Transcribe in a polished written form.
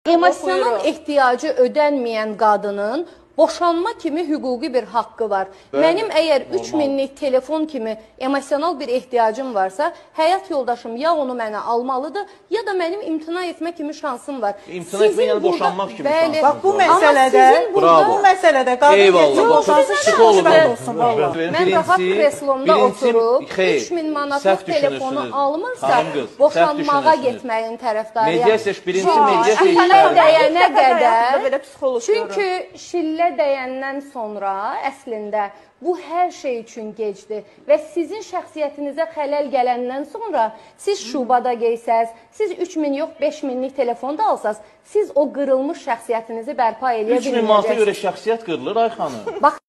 Emosional ehtiyacı ödənməyən qadının boşanma kimi hüquqi bir haqqı var. Mənim əgər 3000-lik telefon kimi emosional bir ehtiyacım varsa, həyat yoldaşım ya onu mənə almalıdır, ya da mənim imtina etmə kimi şansım var. İmtina etmək yəni boşanmaq kimi şansım. Bax bu məsələdə qadın boşansın, şikayət olsun. Mən rahat kreslomda oturub 3000 manatlıq telefonu almırsa, boşanmağa getməyin tərəfdarıyam. Mediasiya birinci Şillə dəyənə qədər, Belə psixoloq çünki şillə dəyəndən sonra əslində bu hər şey üçün gecdir və sizin şəxsiyyətinizə xələl gələndən sonra siz şubada geysəz, siz 3000 yox 5000-lik telefon da alsaz, siz o qırılmış şəxsiyyətinizi bərpa eləyə bilməyəcəksiniz. 3000 manata görə şəxsiyyət qırılır, ay xanım.